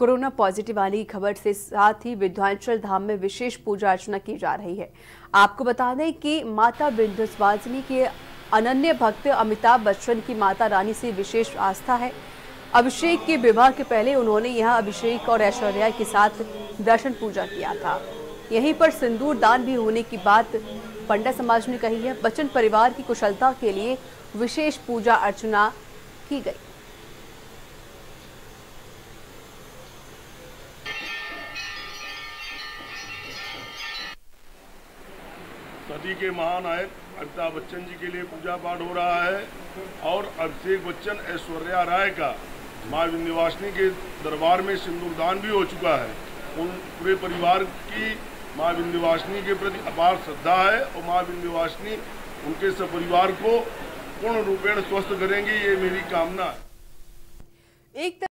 Corona positive आने की खबर से साथ ही विंध्याचल धाम में विशेष पूजा अर्चना की जा रही है। आपको बता दें कि माता विंध्यवासिनी के अनन्य भक्त अमिताभ बच्चन की माता रानी से विशेष आस्था है। अभिषेक के विवाह के पहले उन्होंने यहां अभिषेक और ऐश्वर्या के साथ दर्शन पूजा किया था। यहीं पर सिंदूर दान भी होने की बात पंडा समाज ने कही है। बच्चन परिवार की कुशलता के लिए विशेष पूजा अर्चना की गई। सदी के महानायक अमिताभ बच्चन जी के लिए पूजा पाठ हो रहा है और अभिषेक बच्चन ऐश्वर्या राय का मां विंध्यवासिनी के दरबार में सिंदूरदान भी हो चुका है। उन पूरे परिवार की मां विंध्यवासिनी के प्रति अपार श्रद्धा है और मां विंध्यवासिनी उनके सपरिवार को पूर्ण रूपेण स्वस्थ करेंगी, ये मेरी कामना है।